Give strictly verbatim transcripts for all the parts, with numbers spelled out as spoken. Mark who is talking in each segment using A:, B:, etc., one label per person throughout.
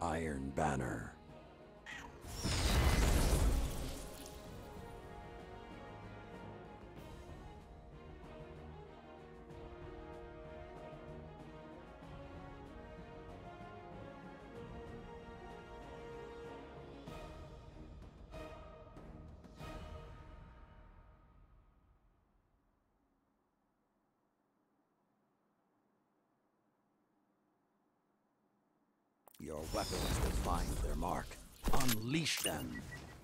A: Iron Banner. Your weapons will find their mark. Unleash them.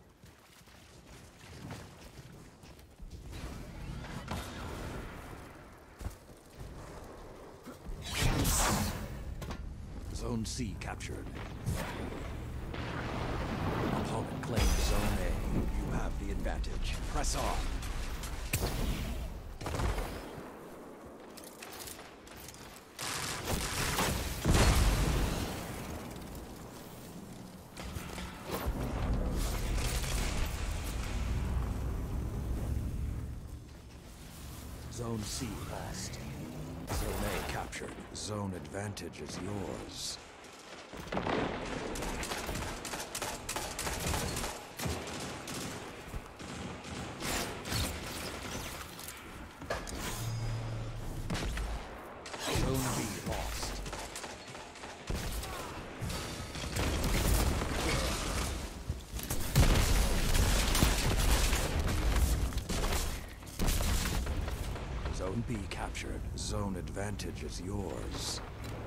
A: Zone C captured. Opponent claims Zone A. You have the advantage. Press on. Zone C lost. Zone A captured. Zone advantage is yours. Zone B lost. Zone B captured. Zone advantage is yours.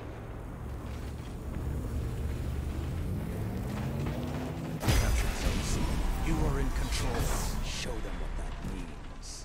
A: Captured Zone C. You are in control. Show them what that means.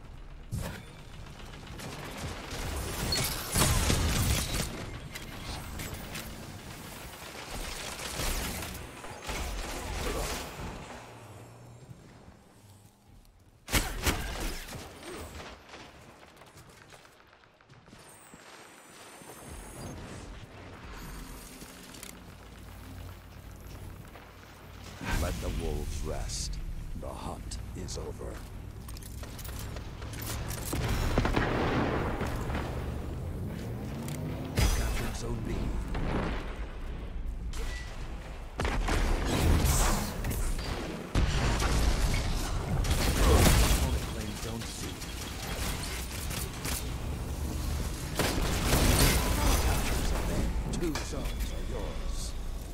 A: Let the wolves rest. The hunt is over. Captured Zone B. Opponent claims Zone C. Captured Zone A. Two zones are yours.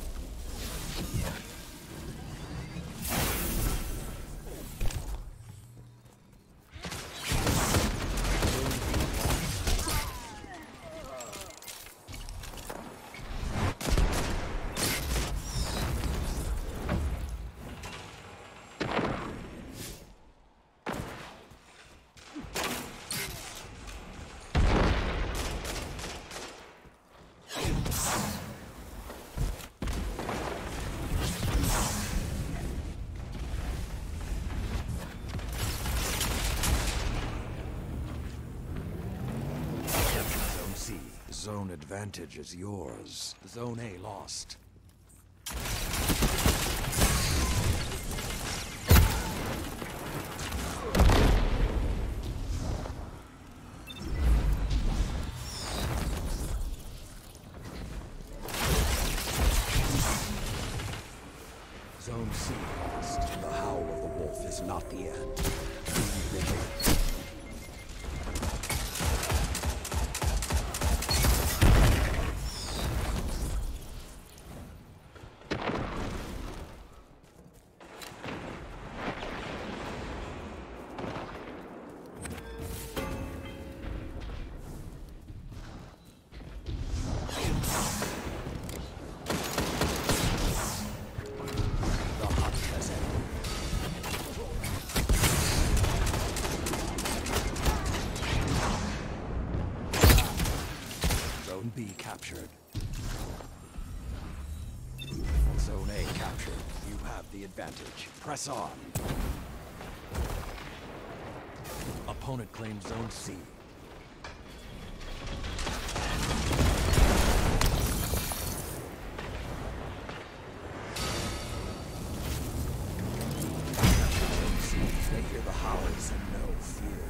A: Zone advantage is yours. Zone A lost. Zone C lost. The howl of the wolf is not the end. Be vigilant. Zone B captured. Zone A captured. You have the advantage. Press on. Opponent claims Zone C. Zone C. They hear the howls and no fear.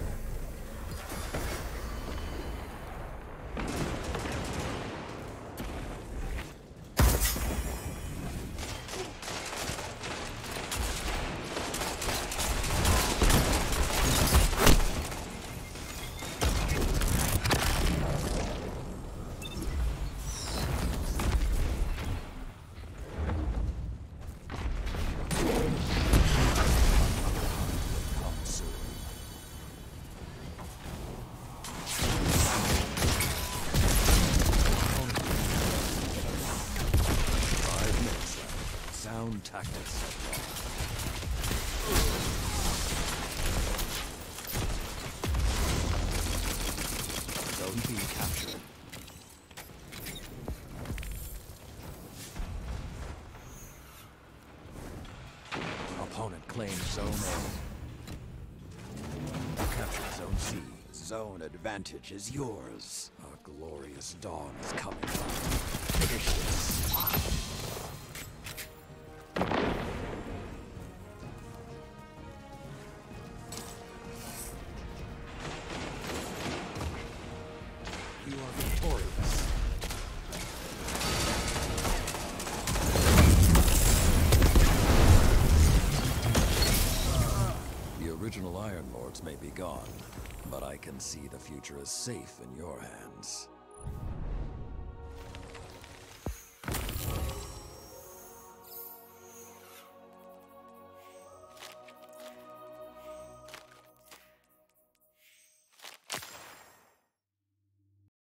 A: own tactics. Zone B captured. Opponent claims Zone A. Capture Zone C.
B: Zone advantage is yours.
A: A glorious dawn is coming. Finish this. You are victorious. The original Iron Lords may be gone, but I can see the future is safe in your hands.